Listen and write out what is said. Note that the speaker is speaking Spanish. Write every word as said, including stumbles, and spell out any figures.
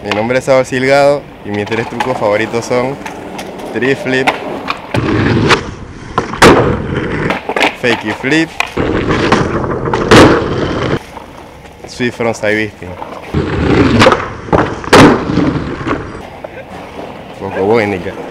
Mi nombre es Saúl Silgado y mis tres trucos favoritos son Tree Flip, Fakey Flip, Sweep Frontside Bisping. Poco buenica.